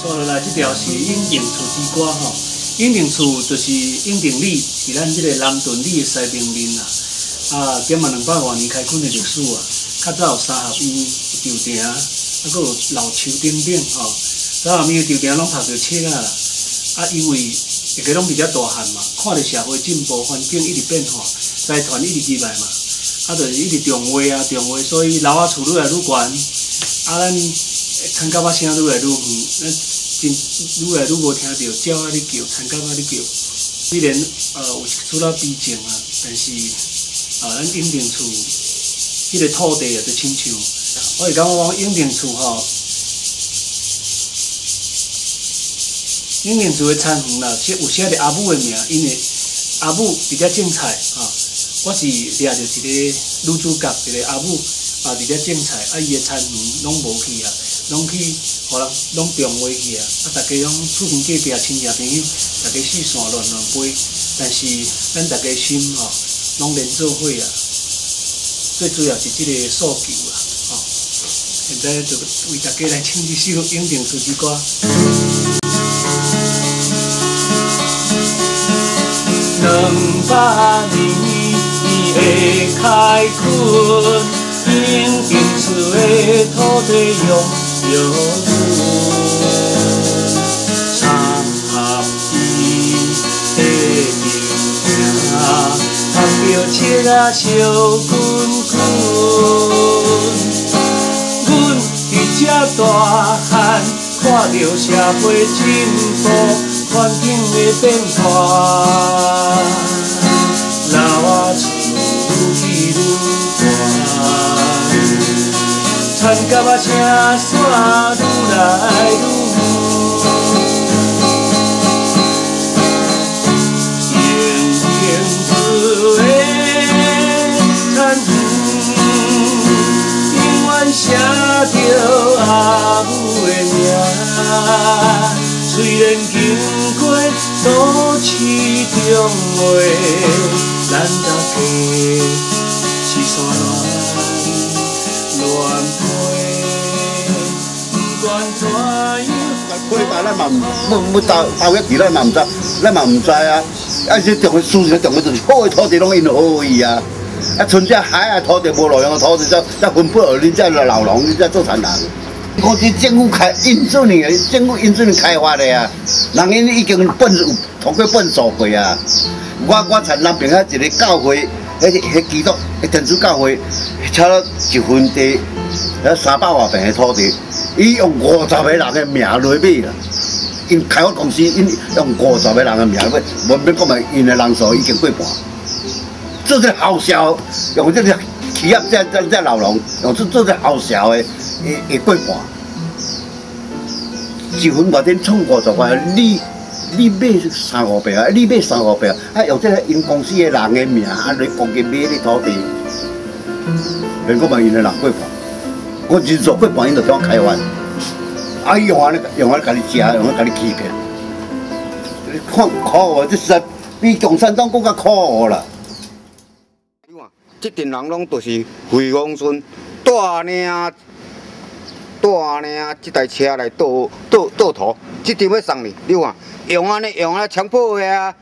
所以来这条是永定厝之歌吼，永定厝就是永定里，是咱这个南屯里的西边面啦。点嘛200多年开垦的历史啊，较早有三合院、油亭，啊，搁有老树顶顶吼。三合院、油亭拢拍着册啊啦。因为大家拢比较大汉嘛，看着社会进步，环境一直变化，财团一直入来嘛，就是一直重化啊，所以楼厝愈来愈悬，咱田蛤仔声愈来愈远，咱愈来愈无听到鸟仔咧叫，田蛤仔咧叫。虽然有除了逼静啊，但是咱永定厝迄个土地啊，就亲像，我是感觉讲永定厝吼。永定厝的田园啦，有写着阿母的名，因为阿母比较种菜啊。我是掠着一个女主角，一个阿母伫遮种菜，伊的田园拢无去啊，拢去，互人拢重化去啊。大家拢厝边隔壁亲戚朋友，大家四散乱飞，但是咱大家心吼，拢连做伙啊。最主要是这个诉求啦，吼。现在就为大家来唱这首《永定厝之歌》。200年的开垦，永定厝的土地用润，三合院的油亭，捧着册仔烧滚滚。阮伫遮大汉，看着社会进步，环境的变化。老厝愈去愈悬，田蛤仔声线愈来愈远，永定厝的田园，永远写着阿母的名。虽然经过都市中话，咱大家是山乱飞，不管怎样。 过吧，咱嘛唔到一期，咱嘛唔知啊。这重要事情重要就是好的土地拢因好去啊。剩这海啊土地无路用的土地，才分配予恁这老农，恁这做田人。我这政府因准的，政府因准开发的啊，人因已经通过本数过啊。我田南边遐一个教会，迄基督天主教会，差了1分地，300多平的土地，伊用50个人的名来买啦。因开发公司因用50个人的名买，无免讲嘛，因的人数已经过半。做这好笑，用这个企业这老农，用做这好笑的。会过半，1分外点创50块，你买3-5平啊，你买3-5平啊，用这个因公司的人的名来公家买你土地，连讲嘛因的人过半，我人数过半，因就怎开发？用安尼家己食，用安尼家己欺骗，你看苦哦，这实在比共产党更加苦哦啦。你看，这阵人拢都是回农村大领这台车来倒土，这场要送你，你看用安尼强迫的啊！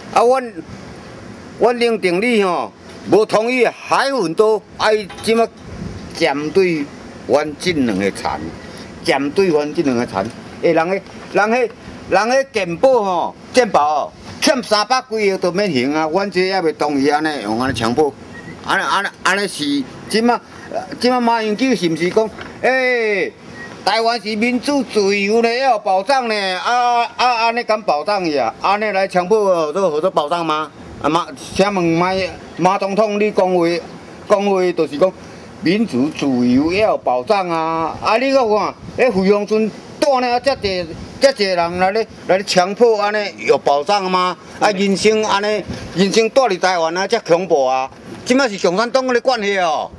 阮永定里吼无同意海运都伊即马针对阮这两个田，针对阮这两个田，人迄健保吼，健保哦，欠300几个都免还啊！阮这也袂同意安尼用安尼强迫，安尼是即马马英九是毋是讲？台湾是民主自由呢，要有保障呢。安尼敢保障伊啊？安尼来强迫合作保障吗？请问马总统，你讲话就是讲民主自由要有保障啊！你搁看，惠阳村住呢遮济人来咧强迫安尼有保障吗？人生安尼，人生住伫台湾啊，遮恐怖啊！即摆是共产党咧管辖哦。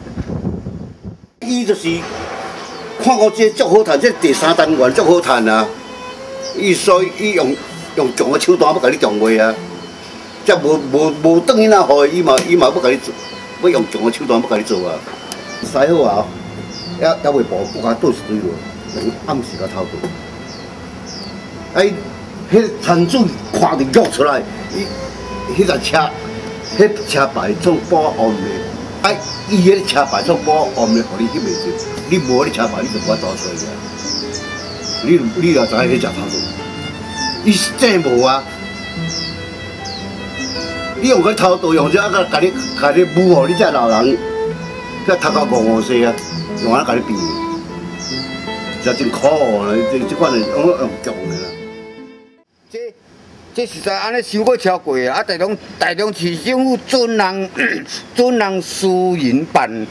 伊就是看我这足好赚，这第3单元足好赚啊！所以伊用强的手段要甲你强化啊！这无等于那好，伊嘛要甲你做，要用强的手段要甲你做啊！使好啊，也袂薄，我甲倒一堆落，暗时甲偷倒。 哎，迄田主看着约出来，迄台车，迄车牌从保安的，哎，伊迄车牌从保安的，互你翕袂着，你无你车牌，你就无法倒出来个。你若知影迄食头路，伊真无啊！你用个偷渡用这个，甲你侮辱你这老人，这头壳戆细啊，用安甲你变，这真可恶啦！这款的用强的啦。 这实在安尼想过超过啊！台中市政府准人私营办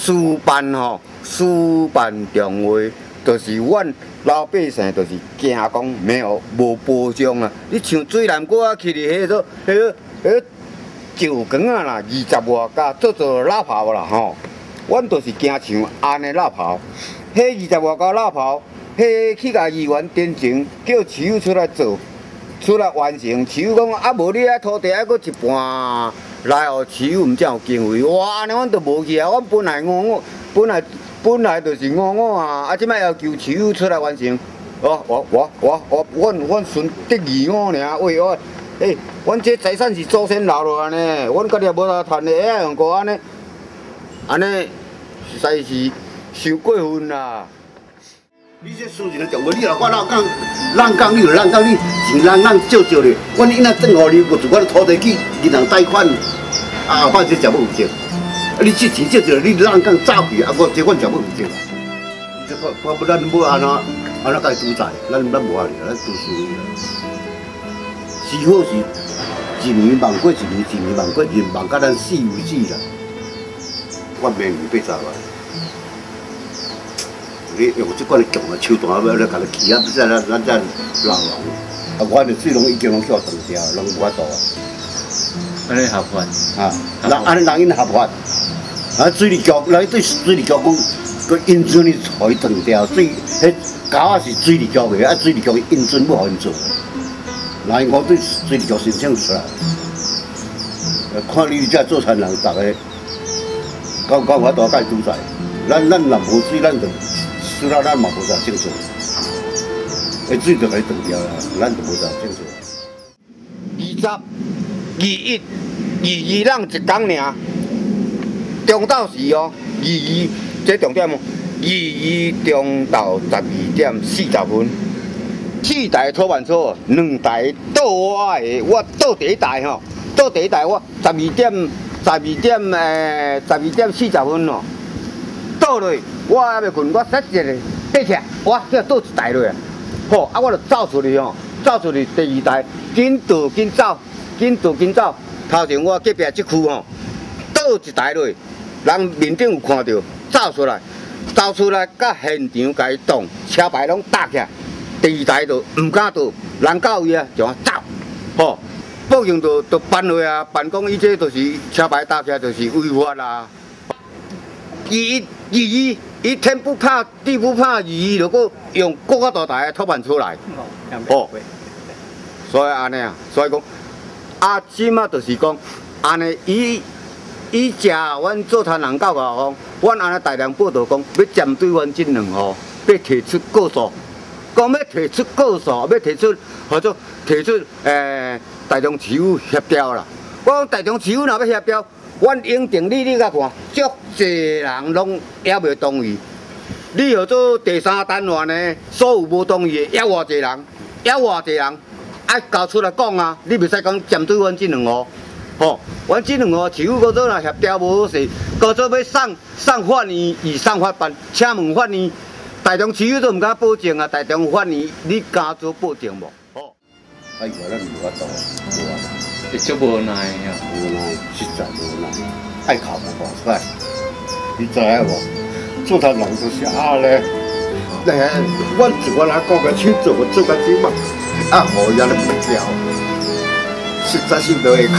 重会，就是阮老百姓就是惊讲无保障啊！你像水南国啊，去哩迄石缸啊啦，20外家做喇炮啦吼，阮就是惊像安尼喇炮，迄20外家喇炮，迄去甲议员点情，叫市府出来做。出来完成，市府讲啊，无你遐土地还阁一半来互市府，毋才有经费。哇，安尼阮都无去啊！阮本来就是五啊，啊，即摆要求市府出来完成。阮顺得25尔，喂我，阮这财产是祖先留落来呢，阮家己也无啥趁的，用过安尼，实在是受过分啦。 你这私人的重要，你若我人讲你就人讲你，钱人少少咧，阮应该转互你，我自阮土地去银行贷款，啊，反正食要有钱。啊，你这钱少少，你人讲走去，啊，我这阮食要有钱啦。这咱要安怎甲伊主宰？咱无法哩，咱都属于啦。是好是一年万过一年，一年万过人万，甲咱死为止啦。我明80万。你用这款的强啊，手段要来甲你起啊，咱这老人，啊，我的水龙已经拢叫断掉，拢无法度啊。 安尼合法啊，安尼人因合法，啊，水利局来对水利局讲，个引准你互伊断掉，迄沟啊是水利局的，啊，水利局引准要互因做，那因讲对水利局申请出来，看你这做田人，逐个到我大概主宰，咱若无水，咱就。除了咱嘛无啥清楚，水就甲伊断掉啦，咱就无啥清楚。 22人一工尔，中昼时哦，22这重点哦，22中昼12:40分，4台拖板车，2台倒我的，我倒第一台吼，倒第一台我12:40分哦，倒落。我还袂困，我塞一个爬起来，我叫倒一台落啊，好，啊，我就走出去吼，走出去第二台，紧倒紧走，头前我隔壁这区吼，倒一台落，人面顶有看到，走出来，甲现场甲伊挡，车牌拢搭起来，第二台就毋敢倒，人到位啊就走，吼，报警就办落啊，办讲伊这就是车牌搭起来就是违法啦，伊天不怕地不怕，如果用更较大台的拖板出来，哦，所以安尼啊，所以讲，啊，即马就是讲，安尼伊食阮做摊人教讲，阮安尼大量报道讲，要针对阮这2户，要提出告诉，讲要提出告诉，要提出或者提出台中市府协调啦。我讲台中市府若要协调。阮永定你甲看，足侪人拢也袂同意。你号做第三单元呢，所有无同意的也偌侪人，爱交出来讲啊！你袂使讲针对阮这2户，吼，阮这2户市府搁做若协调无好势，搁做要送法院以送法办，请问法院，台中市府都毋敢保证啊！台中法院你敢做保证无？吼， 啊，以咱无法度，无啊。 会足无奈呀， 无奈，实在无奈，爱哭无办法。你知影无？做摊人就是安尼。阮自我来讲个清楚，我做个即嘛，啊，互伊安尼不调，实在是都会哭。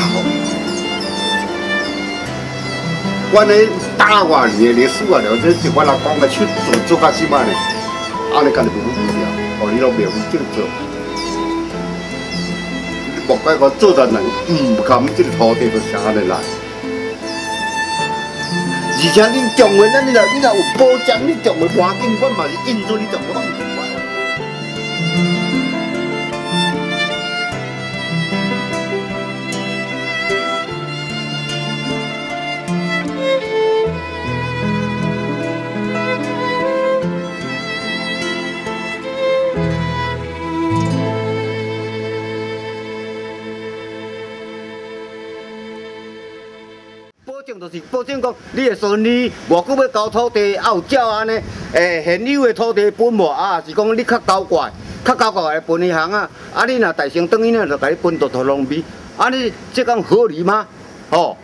阮咧大外年的历史啊，了，这是我来讲个清楚，做个即嘛呢，安尼家己不不调，互你拢袂有正做。莫怪我做人，毋甘这个土地就是安尼来。而且你种的，你若有保障，你种的环境，我嘛是应准你种的，我唔管。 就是保证讲你的顺利，偌久要交土地，有照安尼现有的土地分无啊，是讲你较交怪来分一行啊，你若大成等于呢，就甲你分到土农米，你这讲合理吗？哦，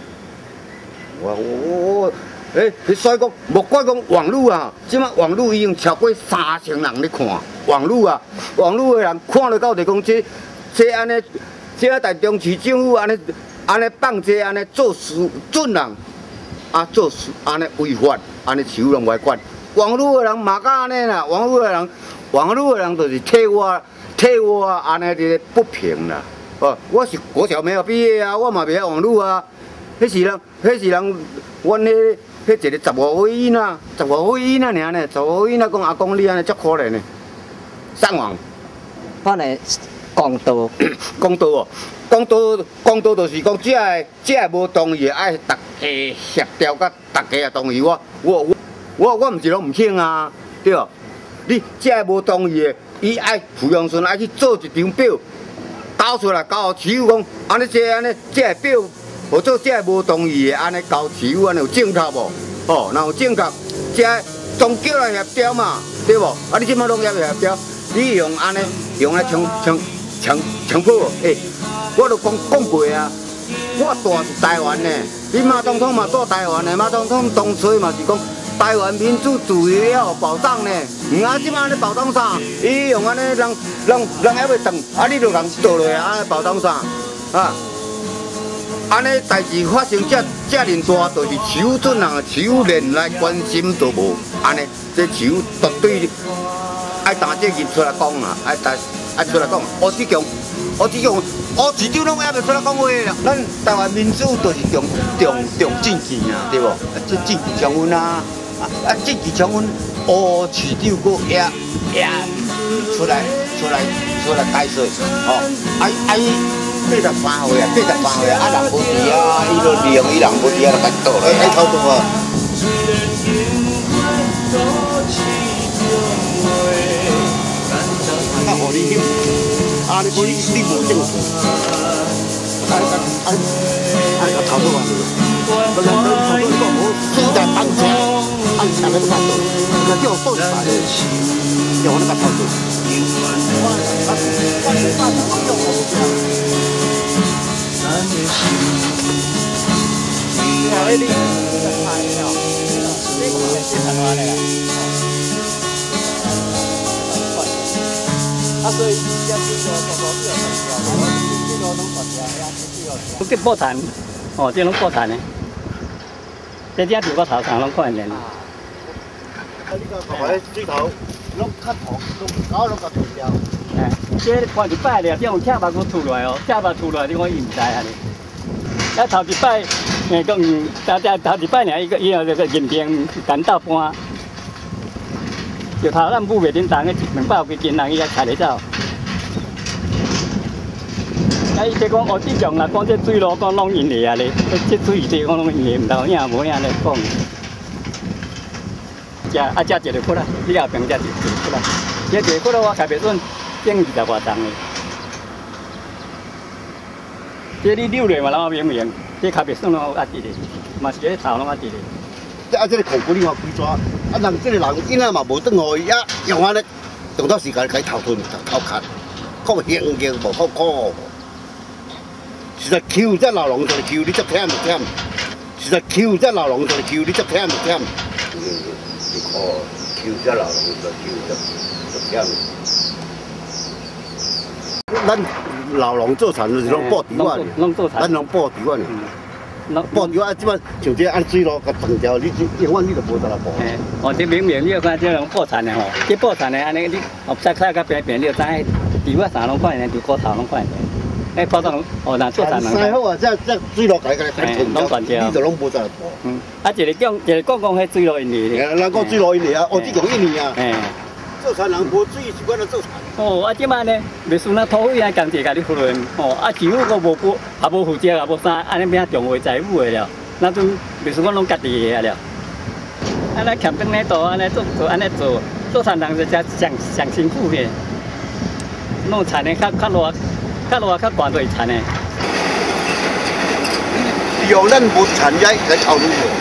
所以讲，莫怪讲网络啊，即马网络已经超过3000人咧看，网络的人看了到就讲这安尼，这台中市政府安尼放这安尼做事准人，做事安尼违法，安尼手拢袂管。网络的人嘛甲安尼啦，网络的人就是替我安尼咧不平啦。我是国小没有毕业啊，我嘛袂晓网络啊。迄是人，阮迄一个15岁囡仔，15岁囡仔尔呢，15岁囡仔讲阿公你安尼足可怜呢，上网。 我来公道， 公道哦，公道就是讲这个无同意的，爱大家协调，甲大家也同意我毋是拢毋肯啊，对。你这个无同意的，伊爱抚养孙爱去做一张表，交出来交市府讲，安尼这个表。或者这无同意的，安尼交市府安尼有正确无？若有正确，这总叫来协调嘛，对无？你即摆拢也袂协调，你用安尼强迫，我都讲过啊，我住是台湾的，你马总统嘛住台湾的，马总统当初嘛是讲台湾民主自由要有保障呢，即摆安尼保障啥？伊用安尼人还袂动，你就共倒落来，安尼保障啥？安尼代志发生遮尔大，就是市府准人市府连来关心都无，安尼这市府绝对爱打这入出来讲啊，爱出来讲。吴市长拢还袂出来讲话啦。咱台湾民主就是重政治啊，对无？这政治充分啊，政治充分，吴市长佫也出来解释，83岁啊，人无伫啊，伊就利用伊人无伫啊，就甲倒来，爱操作啊。互你安尼无你无正事，安尼甲操作啊！不然操作讲好，死在当初，抢那个干倒，那叫倒起来，叫我那个操作。 这破产，这拢破产的，这家住个头上拢看见。 水头拢较黄，搞拢甲脱掉。 这看一摆了，这用车把佮吐落来哦，车把吐落来，你看伊唔知啊你。头一摆，讲头一摆尔，伊后这个认定干到搬，就头咱母袂叮当个200几斤人，伊才开得走。伊即讲市场啦，讲这水路讲拢因的啊咧，这水地讲拢因的，唔知影无影咧讲。食一个窟啦，你后边食一个窟啦，这一个窟啦我开袂准，整20外重的。这你溜落嘛，拢明明，这开袂准拢压伫咧，嘛是这头拢压伫咧。 这个控股你看几抓，人这个人囡仔嘛无转互伊，用安尼用到时间甲伊头吞头壳，靠行无靠苦。实在扣这老龙就是扣你足忝忝，实在扣这老龙就是扣你足忝忝。扣这老龙就扣足忝。咱老龙做田就是拢布条啊，咱拢布条啊呢。布条啊，即摆像这按水路甲断掉，你永远你就无得来布。 这明明你看这种破产的吼，这破产的安尼你再看甲边边，你就知地我啥拢看见，地骨头拢看见。普通若做产人。 晒好啊，这水路改断掉，你就拢无得来布。 一个讲，迄水路因哩。 咱讲水路因哩啊，只讲因哩啊。做田人无水是管咱做田。 即摆呢，袂输那土匪啊，工地甲你胡乱。市府佫无负，也无负责，也无啥，安尼变重回财务的了。那阵袂输讲拢家己的了。安尼欠灯咧做，安尼做安尼做田人是上辛苦的。弄田的较热，较大对田的。 以用咱无产业来考虑过。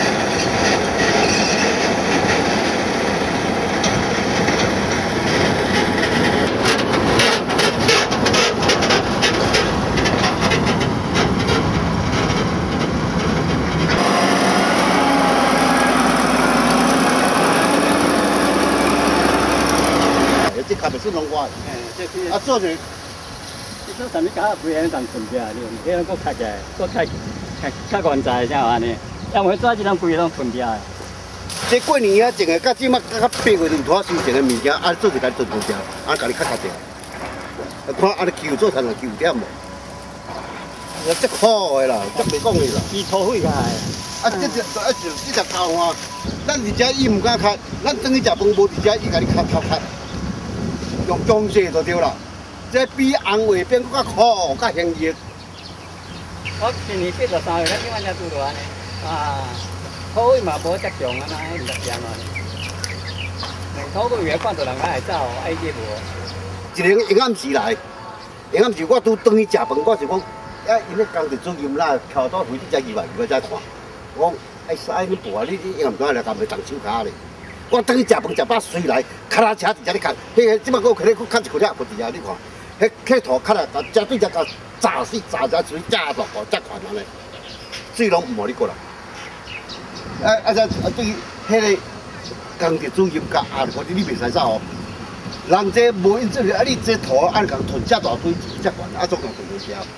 这卡袂算拢我，啊做者。 你说啥物假规个当囤掉，你迄个搁开起来，搁开较关在啥安尼？要唔做即种规个拢囤掉的。 这过年啊，前个到即马到8月份拖收前个物件，啊做一家囤掉，啊家己较卡掉。看啊，你求做才能求点无？这苦的啦，这袂讲的啦。 伊土匪个。 啊，这只头啊，咱伫遮伊唔敢卡，咱等去食饭无伫遮，伊家己卡，用中式就对啦。 这比红卫兵更较苦，较凶恶。 我今年83岁，咱今晚才拄到安尼，啊，土匪嘛无接重啊，那毋得掂啊。土匪越看到人来走，爱接无。 一个下暗时来，下暗时我拄转去食饭，我是讲，啊，因咧工地主任啦，桥到回去才入来才看。我讲，哎，使你步啊，你下暗时来干袂动手骹咧？我转去食饭食饱，随来，脚踏车伫遮咧看，迄个即摆我去咧，我看一块了，搁伫遐你看。 迄土卡来，遮对遮甲炸死，炸只水炸落个，遮宽安尼，水拢唔互你过来。对迄个工地主任甲阿婆，你袂使走哦。人这无因做，啊你这土按共囤遮大堆，遮宽，啊总共囤去遮。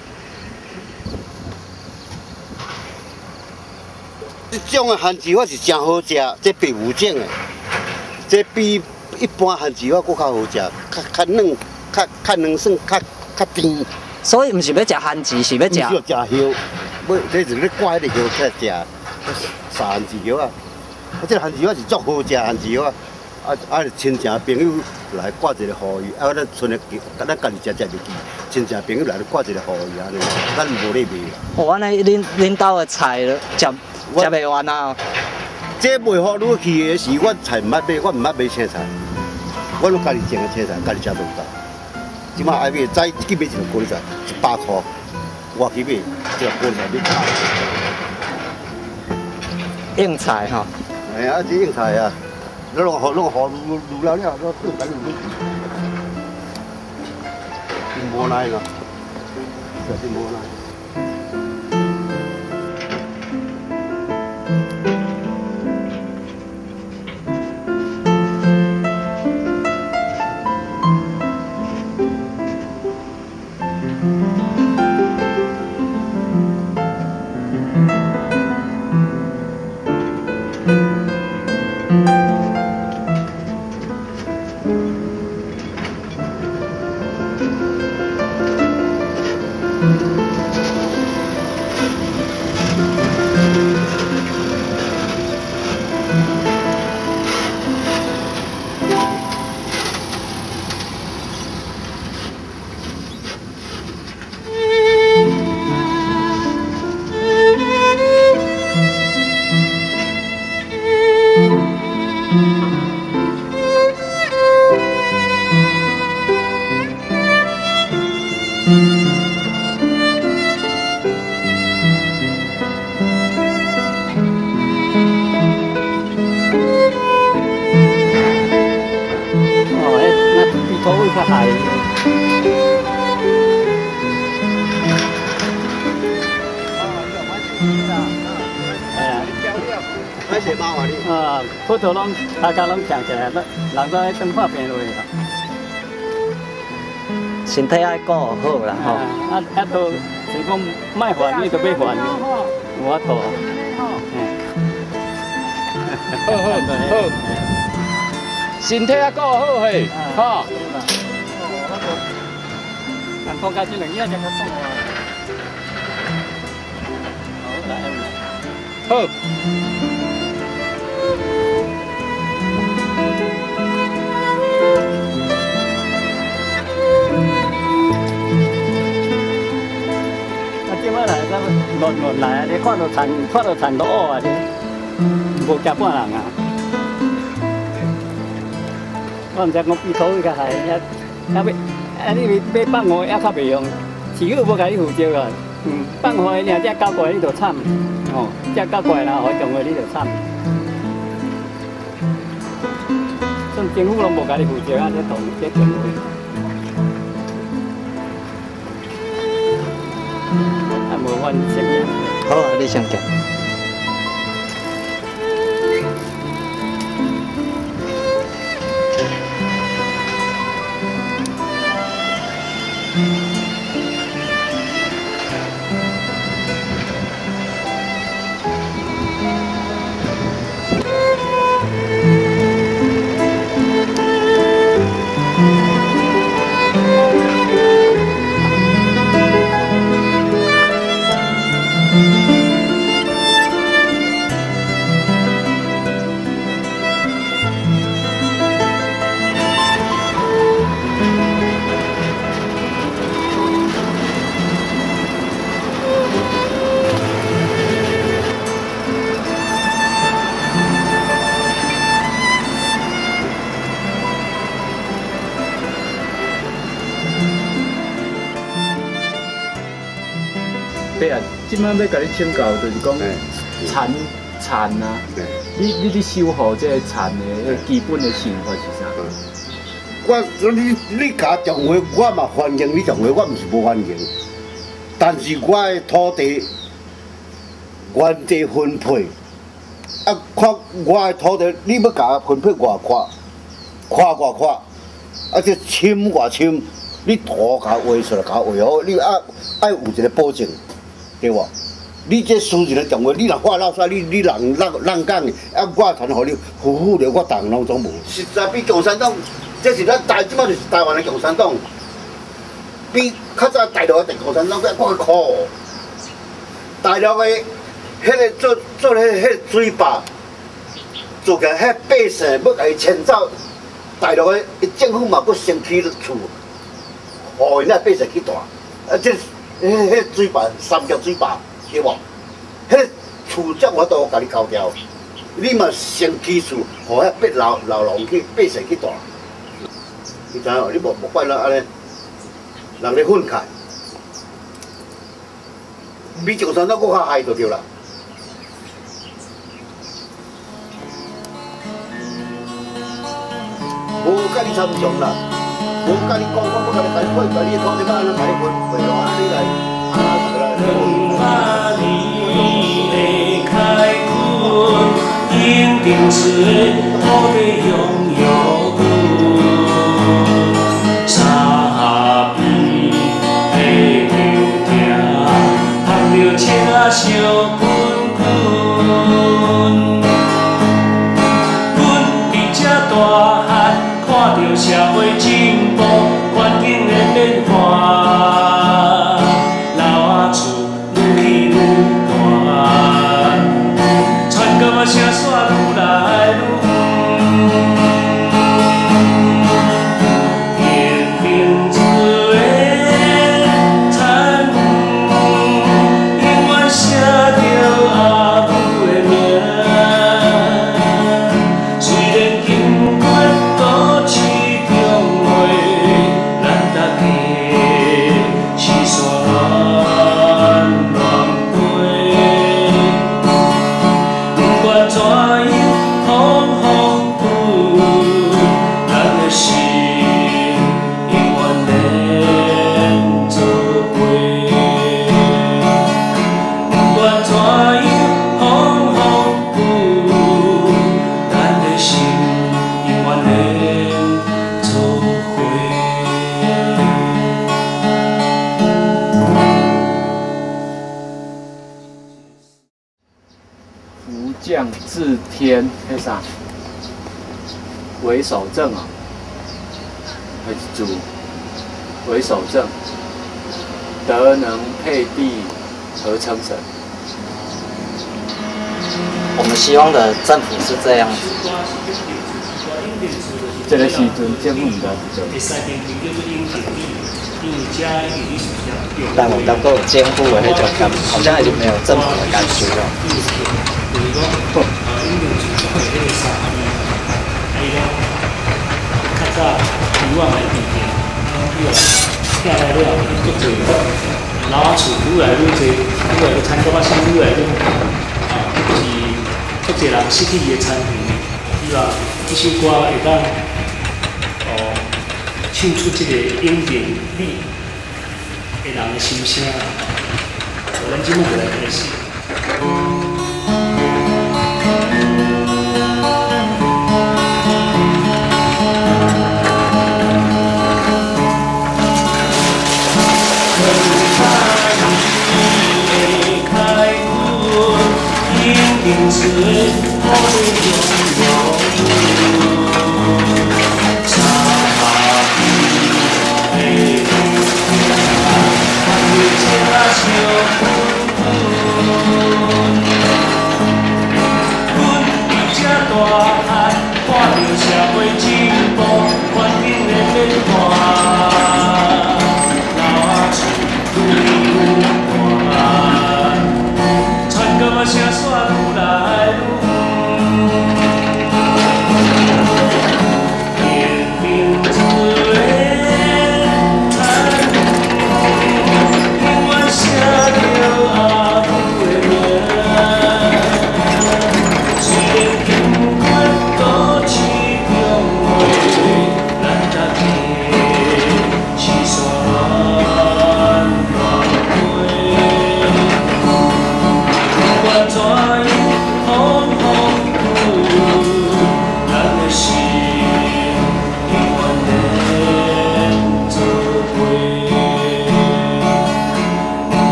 这种的番薯我是真好食，这皮有种的，这比一般番薯我搁较好食，较嫩。 较软爽，较甜。 所以唔是要食番薯，是要食。 要食香，要这是咧挂迄个香起来食，沙番薯叶啊。啊，这番薯啊是足好食番薯啊。亲戚朋友来挂一个互伊，啊，咱剩的咱家己食就记。亲戚朋友来挂一个互伊安尼，咱无咧卖。 哦，安尼恁兜的菜食袂完啊！ 这卖好你去的时，我菜唔捌买，我唔捌买青菜，我拢家己种的青菜，家己食都有。 即马爱买，早去买一条果子，100块，我去买一条果子买。硬菜哈。 哎呀，这硬菜啊，弄好卤了了，都等于无奈了，就是无奈。 骨头拢大家拢强起来，人都喺灯泡边落去啦。 身体爱顾好啦吼。 都是讲卖还你就要还，有法度。 好，身体啊顾好嘿，吼。 人国家这两样就较懂啊。 好。 今仔来咱乱来，你看到田都乌啊，你无惊半人啊！我毋知讲比土较害，你买放我还较袂用，饲狗无甲你负责啊， 放花尔，只狗过来你就惨，哦，只狗过来啦，花中花你就惨。算政府拢无家己负责啊，这种这种花，啊无法承认。 好啊，你先讲。 对啊，即摆要甲你请教，就是讲田啊，你咧守护这个田的基本的想法是啥？ 你甲种花，我嘛欢迎你种花，我毋是无欢迎。但是我的土地原地分配，啊，看我的土地，你要甲我分配偌宽，啊，这深偌深，你土甲画出来，甲画好，你爱有一个保证。对无？你这私人的种话，你若发老晒，你人讲的，啊，我传互你，夫了，我党拢总无。实在比共产党，这是咱即摆就是台湾的共产党，比较早大陆的共产党更苦。大陆的迄个做迄个水坝，做个迄百姓要甲伊迁走，大陆的政府嘛佫先起厝，互因那百姓去住，啊这。迄水坝三角水坝，对无？迄厝只我都甲你交掉，你嘛先起厝，互迄老农去百姓去住。你知影？你无怪咱安尼，人咧愤慨，比共产党佫较害就对啦。无甲你参详啦。我甲你讲，我要甲你分，甲你土地，甲你甲你分，袂咯，安尼来， 你的开垦，应定是土地拥有权。三边的牛车，碰着车相滚滚，阮伫这大汉，看着社会进步。环境的变化，老仔厝愈起愈大，传到啊声线愈来愈远，平平一个田，永远写着阿母的名。虽然经过都市中话。 将治天，迄啥？为守正啊，还是主为守正，德能配地而称神。 我们希望的政府是这样子。 这个时阵政府唔该做。 但我当做监护的那种感，好像已经没有政府的感觉了。 较早以往的地点，下来了，足侪， 老仔厝愈来愈侪，愈来愈参加啊，愈来愈就是足侪人失去伊的参与，希望这首歌会当唱出这个永定里的人的心声。咱即摆就来开始。永存我的永远，沙巴的月家乡，阮伫这大汉看着社会进